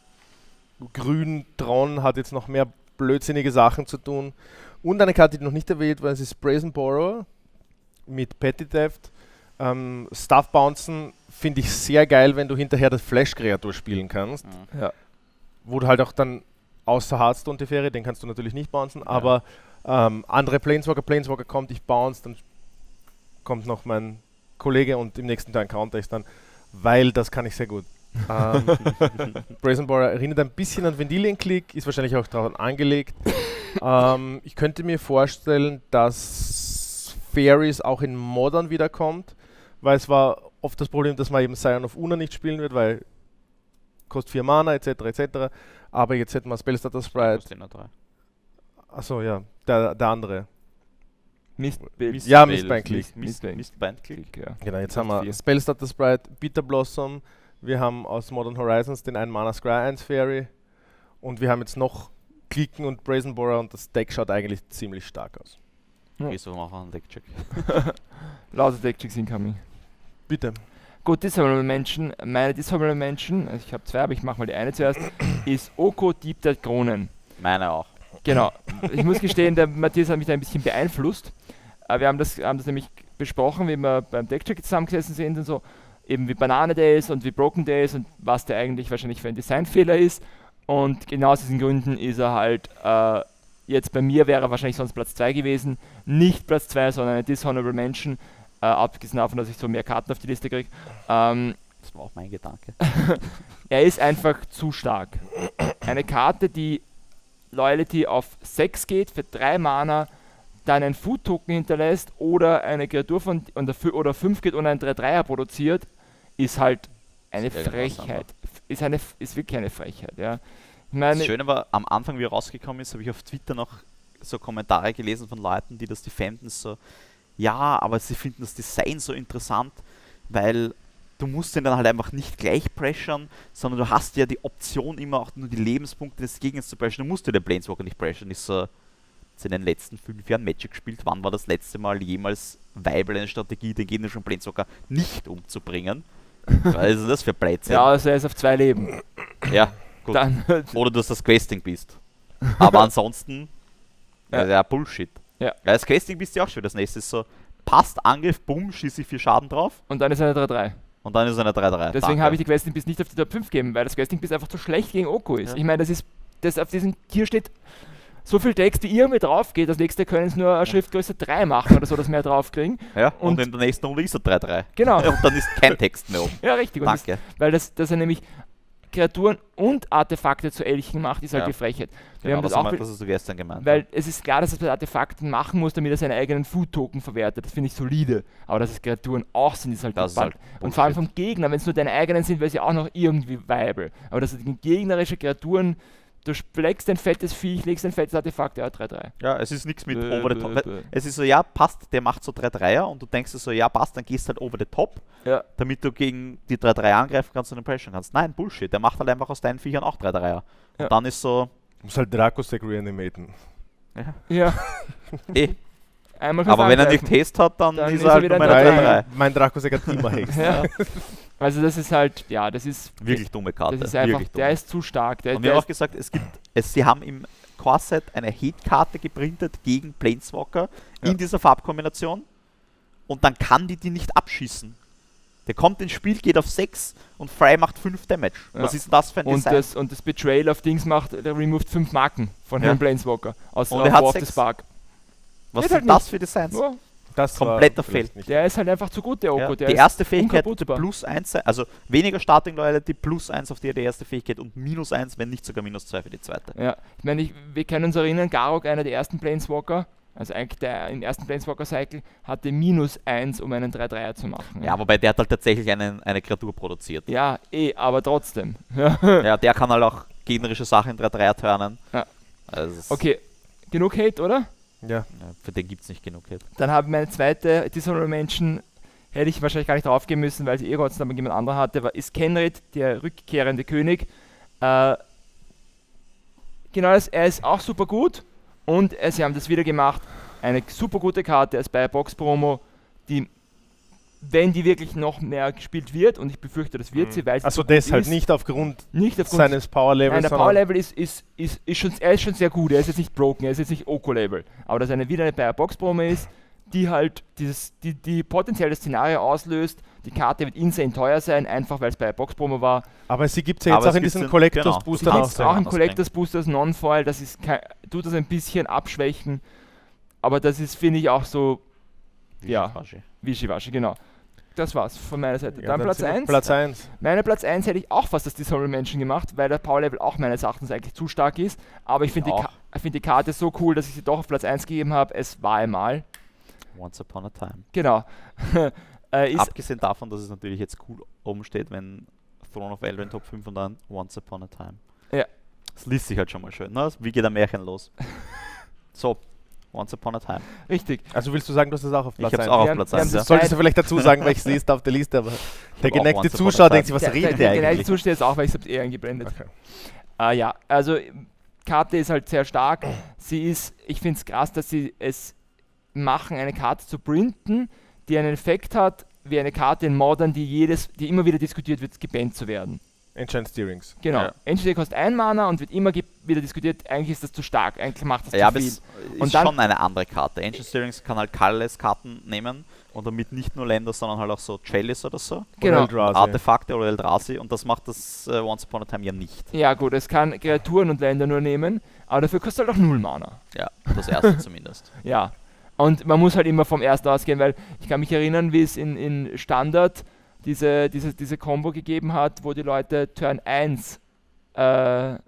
Grün Tron hat jetzt noch mehr blödsinnige Sachen zu tun. Und eine Karte, die noch nicht erwähnt war, ist Brazen Borrower mit Petty Theft. Ähm, Stuff Bouncen finde ich sehr geil, wenn du hinterher das Flash-Kreatur spielen kannst. Mhm. Ja. Wo du halt auch dann außer Hearthstone Teferi, den kannst du natürlich nicht bouncen, ja. aber ähm, andere Planeswalker, Planeswalker kommt, ich bounce, dann kommt noch mein Kollege und im nächsten Turn counter ich dann, weil das kann ich sehr gut. ähm, Brazen Borrower erinnert ein bisschen an Vendilion Click, ist wahrscheinlich auch daran angelegt. ähm, ich könnte mir vorstellen, dass Fairies auch in Modern wiederkommt, weil es war oft das Problem, dass man eben Scion of Una nicht spielen wird, weil kostet vier Mana et cetera et cetera. Aber jetzt hätten wir Spellstarter Sprite. Achso, ja, der, der andere. Mist, Mist ja, Spell, Mistbind Click. Mist, Mist- Mistbind Click. ja. Genau, jetzt Das haben wir vier. Spellstarter Sprite, Bitter Blossom, wir haben aus Modern Horizons den einen Mana Scry eins Fairy und wir haben jetzt noch Klicken und Brazen Borrower und das Deck schaut eigentlich ziemlich stark aus. Ja. Gehst du auch einen Deckcheck? Lauter Deckchecks incoming. Bitte. Gut, Dishonorable Mention. Meine Dishonorable Mention, also ich habe zwei, aber ich mache mal die eine zuerst, ist Oko Deep Dive Kronen. Meine auch. Genau. Ich muss gestehen, der Matthias hat mich da ein bisschen beeinflusst. Aber wir haben das, haben das nämlich besprochen, wie wir beim Deckcheck zusammengesessen sind und so, eben wie Banane der ist und wie Broken der ist und was der eigentlich wahrscheinlich für ein Designfehler ist. Und genau aus diesen Gründen ist er halt, äh, jetzt bei mir wäre er wahrscheinlich sonst Platz zwei gewesen. Nicht Platz zwei, sondern eine Dishonorable Mention. Äh, abgesehen davon, dass ich so mehr Karten auf die Liste kriege. Ähm, Das war auch mein Gedanke. er ist einfach zu stark. Eine Karte, die Loyalty auf sechs geht, für drei Mana, dann ein Food-Token hinterlässt oder eine Kreatur von und dafür, oder fünf geht und ein drei drei er produziert, ist halt eine Sehr Frechheit. Ist, eine, ist wirklich eine Frechheit. Ja. Ich meine, Das Schöne war, am Anfang, wie er rausgekommen ist, habe ich auf Twitter noch so Kommentare gelesen von Leuten, die das defenden, so, ja, aber sie finden das Design so interessant, weil du musst ihn dann halt einfach nicht gleich pressern, sondern du hast ja die Option, immer auch nur die Lebenspunkte des Gegners zu pressern. Du musst ja den Planeswalker nicht pressern. Ich so, jetzt in den letzten fünf Jahren Magic gespielt, wann war das letzte Mal jemals viable eine Strategie, den gegnerischen Planeswalker nicht umzubringen? Was ist das für Blödsinn? ja, also er ist auf zwei Leben. Ja, gut. Dann, Oder du hast das Questing bist. Aber ansonsten, Ja. ja, ja Bullshit. Ja. Ja, das Questing bist ja auch schon. Das nächste ist so, passt Angriff, bumm, schieße ich vier Schaden drauf und dann ist er eine drei drei. und dann ist es eine drei drei. Deswegen habe ich die Questing Beast nicht auf die Top fünf gegeben, weil das Questing Beast einfach zu schlecht gegen Oko ist. Ja. Ich meine, das ist, das auf diesem, hier steht so viel Text, wie irgendwie drauf geht. Das nächste können es nur eine Schriftgröße drei machen oder so, dass wir drauf kriegen. Ja, und, und- in der nächsten Runde ist er drei drei. Genau. Und dann ist kein Text mehr oben. Ja, richtig. Und das, Danke. weil das, dass er nämlich Kreaturen und Artefakte zu Elchen macht, ist halt Ja. die Frechheit. Wir Genau, haben das das, auch haben wir, be- das hast du gestern gemeint. weil es ist klar, dass er das Artefakten machen muss, damit er seine eigenen Food-Token verwertet. Das finde ich solide. Aber dass es Kreaturen auch sind, ist halt Das ist total- halt Und vor allem Bullshit. vom Gegner, wenn es nur deine eigenen sind, wäre es ja auch noch irgendwie viable. Aber dass er gegen gegnerische Kreaturen Du legst ein fettes Viech, legst ein fettes Artefakt, ja, drei drei. Ja, es ist nichts mit Bö, over the bö, top. bö. Es ist so, ja, passt, der macht so drei Dreier und du denkst dir so, ja, passt, dann gehst halt over the top, Ja. damit du gegen die drei Dreier angreifen kannst und Impression kannst. Nein, Bullshit, der macht halt einfach aus deinen Viechern auch drei Dreier. Und Ja. dann ist so, Du musst halt Dracosec reanimaten. Ja, eh. einmal kannst Aber du wenn er angreifen. nicht Test hat, dann, Dann ist ist er er halt wieder nur ein mein drei drei drei. Drei. Mein Dracosec hat immer Hex. Ja. Also das ist halt, ja, das ist, Wirklich dumme Karte. das ist einfach, wirklich dumm. der ist zu stark. Der, Und wir der haben auch ist, gesagt, es gibt, es, sie haben im Core-Set eine Hate-Karte geprintet gegen Planeswalker Ja. in dieser Farbkombination und dann kann die die nicht abschießen. Der kommt ins Spiel, geht auf sechs und Fry macht fünf Damage. Ja. Was ist denn das für ein und, Design? das, und das Betrayal auf Dings macht, der removed fünf Marken von Ja. Herrn Planeswalker aus Und auf er hat War of the sechs. Spark. Was geht sind halt das nicht. für Designs? Ja, Das war Kompletter vielleicht Fail. nicht. der ist halt einfach zu gut, der Oko. Ja, Der die ist erste Fähigkeit unkaputtbar. plus eins, also weniger Starting Loyalty, plus eins auf die, die erste Fähigkeit und minus eins, wenn nicht sogar minus zwei für die zweite. Ja, ich meine, ich, wir können uns erinnern, Garok, einer der ersten Planeswalker, also eigentlich der im ersten Planeswalker-Cycle, hatte minus eins, um einen drei dreier zu machen. Ja, wobei der hat halt tatsächlich einen, eine Kreatur produziert. Ja, eh, aber trotzdem. Ja. Ja, der kann halt auch gegnerische Sachen in drei Dreier turnen. Ja. Also es ist- Okay, genug Hate, oder? Ja. Ja, für den gibt es nicht genug Hit. Dann habe ich meine zweite Dishonorable Mention, hätte ich wahrscheinlich gar nicht draufgehen müssen, weil sie eh Gott sei Dank jemand anderer hatte, war ist Kenrid, der rückkehrende König. Äh, genau, das, er ist auch super gut und äh, sie haben das wieder gemacht. Eine super gute Karte als bei Box Promo, die, wenn die wirklich noch mehr gespielt wird, und ich befürchte, das wird sie, weil sie Also so gut deshalb ist, nicht aufgrund nicht aufgrund seines Power-Levels, Nein, der sondern- Power Level ist, ist, ist, ist schon, er ist schon sehr gut, er ist jetzt nicht broken, er ist jetzt nicht Oko Level. Aber dass eine wieder eine Bayer Box Promo ist, die halt dieses, die, die potenziell das Szenario auslöst, die Karte wird insane teuer sein, einfach weil es Bayer Box Promo war. Aber sie gibt es ja jetzt Aber auch es in gibt's diesen in- Collectors genau. Booster Die Dann gibt auch. es auch im anders Collectors Booster als Non-Foil, das ist kein, tut das ein bisschen abschwächen, aber das ist, finde ich, auch so Ja. Wischiwaschi. Wischiwaschi, genau. Das war's von meiner Seite. Ja, dann Platz sind wir eins. Platz eins. Meine Platz eins hätte ich auch fast als Dishonorable Mention gemacht, weil der Power Level auch meines Erachtens eigentlich zu stark ist. Aber ich finde die, auch. Ka ich find die Karte so cool, dass ich sie doch auf Platz eins gegeben habe. Es war einmal. Once upon a time. Genau. äh, ist, Abgesehen davon, dass es natürlich jetzt cool oben steht, wenn Throne of Eldraine Top fünf und dann Once upon a time. Ja. Das liest sich halt schon mal schön. Ne? Wie geht ein Märchen los? So, Once upon a time. richtig. Also willst du sagen, du hast das auch auf Ich Platz hab's eins? auch Wir auf haben- Platz wir haben eins. das Ja. Solltest du vielleicht dazu sagen, welches Liste auf der Liste, aber der auch geneigte Once upon a Zuschauer time. denkt sich, was Der- redet der, der der gleiche eigentlich? Zustand ist auch, weil ich habe es eh eingeblendet. Okay. Äh, ja, also Karte ist halt sehr stark. Sie ist, ich finde es krass, dass sie es machen, eine Karte zu printen, die einen Effekt hat, wie eine Karte in Modern, die jedes, die immer wieder diskutiert wird, gebannt zu werden. Enchant Steerings. Genau. Ja. Entweder kostet ein Mana und wird immer ge- wieder diskutiert, eigentlich ist das zu stark, eigentlich macht das Ja, zu aber viel. es ist Und dann- schon eine andere Karte. Ancient Steerings kann halt Colorless-Karten nehmen und damit nicht nur Länder, sondern halt auch so Chalice oder so. Genau. Eldrazi. Artefakte oder Eldrazi und das macht das äh, Once Upon a Time ja nicht. Ja gut, es kann Kreaturen und Länder nur nehmen, aber dafür kostet halt auch null Mana. Ja, das erste zumindest. Ja. Und man muss halt immer vom ersten ausgehen, weil ich kann mich erinnern, wie es in, in Standard diese, diese, diese Combo gegeben hat, wo die Leute Turn eins äh,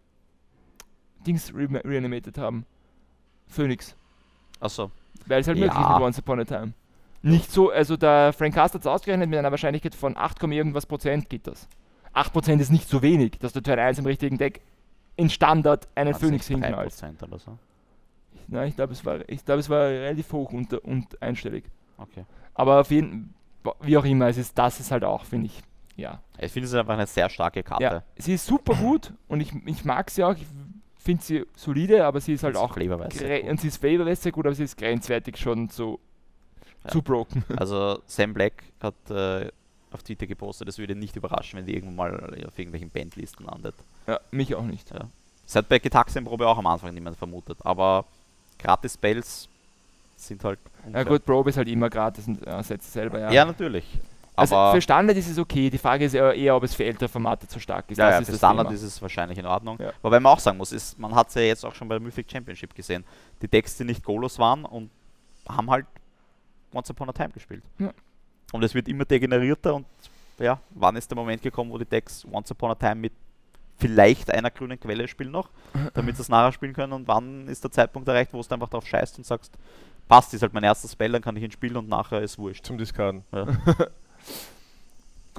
Dings re reanimated haben. Phoenix. Achso, Weil es halt Ja. möglich ist mit Once Upon a Time. Nicht so, also der Frank Cast hat es ausgerechnet, mit einer Wahrscheinlichkeit von acht, irgendwas Prozent geht das. acht Prozent ist nicht so wenig, dass du Turn eins im richtigen Deck in Standard einen Phoenix drei hinknallst. Prozent oder so. Nein, ich glaube, es, war, ich glaub, es war relativ hoch und, und einstellig. Okay. Aber auf jeden wie auch immer, es ist, das ist halt auch, finde ich, ja. Ich finde es ist einfach eine sehr starke Karte. ja. Sie ist super gut und ich, ich mag sie auch, ich finde sie solide, aber sie ist halt Das auch, Flavorweise grä- gut. und sie ist flavorweise sehr gut, aber sie ist grenzwertig schon zu, Ja. zu broken. Also Sam Black hat äh, auf Twitter gepostet, es würde ihn nicht überraschen, wenn die irgendwann mal auf irgendwelchen Bandlisten landet. Ja, mich auch nicht. Ja. Das hat bei Gitaxian-Probe auch am Anfang niemand vermutet, aber gratis Spells sind halt Ja unfair. gut, Probe ist halt immer gratis und äh, setzt selber, ja. Ja, natürlich. Also Aber für Standard ist es okay, die Frage ist eher, eher ob es für ältere Formate zu stark ist. ja, das ja, ist für das Standard Thema. ist es wahrscheinlich in Ordnung. Ja. Wobei man auch sagen muss, ist, man hat es ja jetzt auch schon bei der Mythic Championship gesehen. Die Decks, die nicht Golos waren und haben halt Once Upon a Time gespielt. Ja. Und es wird immer degenerierter und ja, wann ist der Moment gekommen, wo die Decks Once Upon a Time mit vielleicht einer grünen Quelle spielen noch, damit sie es nachher spielen können und wann ist der Zeitpunkt erreicht, wo du einfach drauf scheißt und sagst, passt, ist halt mein erstes Spell, dann kann ich ihn spielen und nachher ist wurscht. Zum Discarden. Ja. Gut,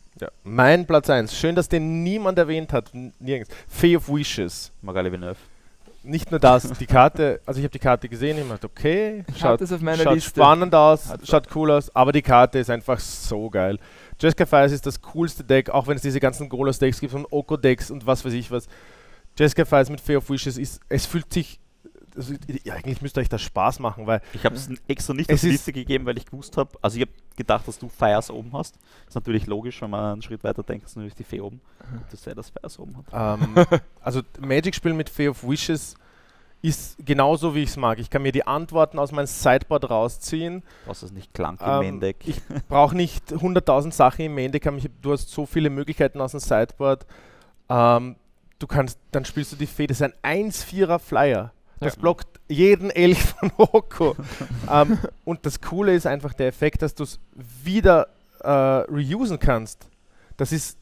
Ja. Mein Platz eins. Schön, dass den niemand erwähnt hat. N- Nirgends. Fay of Wishes. Magali Villeneuve. Nicht nur das, die Karte, also ich habe die Karte gesehen, ich dachte, okay, Ich schaut, hab das auf meiner schaut Liste. spannend aus, Hat- schaut cool aus, aber die Karte ist einfach so geil. Jeskai Fires ist das coolste Deck, auch wenn es diese ganzen Golos-Decks gibt und Oko-Decks und was weiß ich was. Jeskai Fires mit Fay of Wishes ist, es fühlt sich, also, ja, eigentlich müsste euch das Spaß machen, weil Ich habe es extra nicht Es auf die ist- Liste gegeben, weil ich gewusst habe, also ich habe gedacht, dass du Fires oben hast. Ist natürlich logisch, wenn man einen Schritt weiter denkt, ist natürlich die Fee oben. Das sei das Fires oben hat. Ähm, also Magic-Spielen mit Fay of Wishes ist genauso, wie ich es mag. Ich kann mir die Antworten aus meinem Sideboard rausziehen. Was ist nicht klank im Ähm, Main-Deck. ich brauche nicht hunderttausend Sachen im Main-Deck. haben mich- Du hast so viele Möglichkeiten aus dem Sideboard. Ähm, du kannst, dann spielst du die Fee. Das ist ein eins Vierer Flyer. Das Ja. blockt jeden Elch von Oko. ähm, und das Coole ist einfach der Effekt, dass du es wieder äh, reusen kannst. Das ist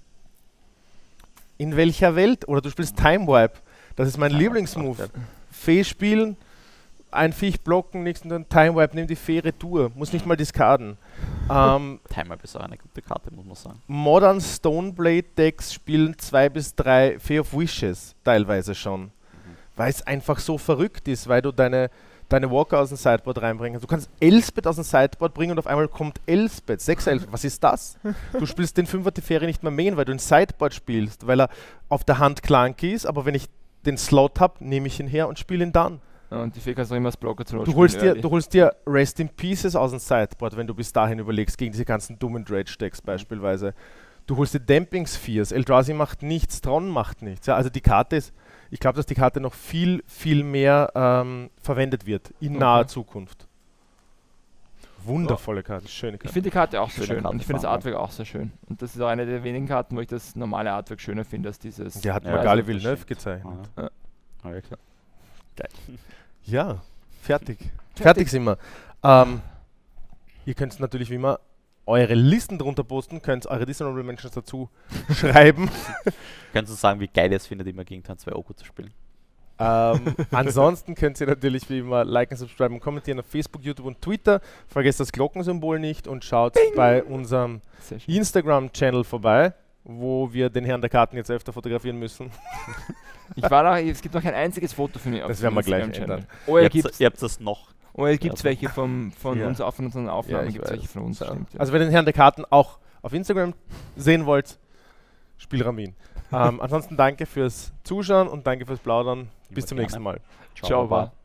in welcher Welt? Oder du spielst Time Wipe. Das ist mein Time Wipe, Lieblingsmove. okay. Fee spielen, ein Viech blocken, nächsten dann Time Wipe, nimm die Fee Retour. Muss nicht mal discarden. ähm, Time Wipe ist auch eine gute Karte, muss man sagen. Modern Stoneblade Decks spielen zwei bis drei Fay of Wishes teilweise schon. Weil es einfach so verrückt ist, weil du deine, deine Walker aus dem Sideboard reinbringst. Du kannst Elspeth aus dem Sideboard bringen und auf einmal kommt Elspeth, sechs Elspeth. Was ist das? Du spielst den Fünfer Teferi nicht mehr main, weil du ein Sideboard spielst, weil er auf der Hand clunky ist, aber wenn ich den Slot habe, nehme ich ihn her und spiele ihn dann. Und die Fee kannst du immer als Blocker zur Not Du holst, spielen, dir, early. du holst dir Rest in Pieces aus dem Sideboard, wenn du bis dahin überlegst, gegen diese ganzen dummen Dredge-Decks beispielsweise. Du holst dir Damping Spheres, Eldrazi macht nichts, Tron macht nichts. Ja, also die Karte ist, ich glaube, dass die Karte noch viel, viel mehr ähm, verwendet wird in Okay. naher Zukunft. Wundervolle Karte, schöne Ich Karte. finde die Karte auch sehr Schöne schön und ich finde das Kartenfarbe. Artwork auch sehr schön. Und das ist auch eine der wenigen Karten, wo ich das normale Artwork schöner finde als dieses. Der hat Ja, Magali also das Villeneuve stimmt. gezeichnet. Ja. Ja. Ah, ja, klar. Ja, fertig. fertig sind wir. Ähm, ihr könnt natürlich wie immer eure Listen drunter posten, könnt eure Dishonorable Mentions dazu schreiben. Kannst du sagen, wie geil ihr es findet, immer gegen Turn zwei Oko zu spielen? Ähm, ansonsten könnt ihr natürlich wie immer liken, subscriben und kommentieren auf Facebook, YouTube und Twitter. Vergesst das Glockensymbol nicht und schaut bei unserem Sehr schön. Instagram-Channel vorbei, wo wir den Herrn der Karten jetzt öfter fotografieren müssen. Ich war da, es gibt noch kein einziges Foto von mir auf Das dem werden wir gleich Instagram-Channel. ändern. Oh, er ihr, gibt habt, ihr habt das noch. oh, er gibt's Ja. welche vom, von, Ja. uns, auf- von unseren Aufnahmen, Ja, ich gibt es weiß. welche von uns. Ja. Stimmt, ja. Also wenn ihr den Herrn der Karten auch auf Instagram sehen wollt, Spiel Ramin. ähm, ansonsten danke fürs Zuschauen und danke fürs Plaudern. Bis Immer zum gerne. nächsten Mal. Ciao, Baba. war.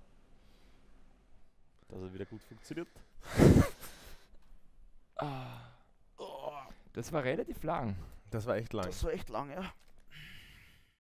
Dass er wieder gut funktioniert. Das war relativ lang. Das war echt lang. war echt lang, ja.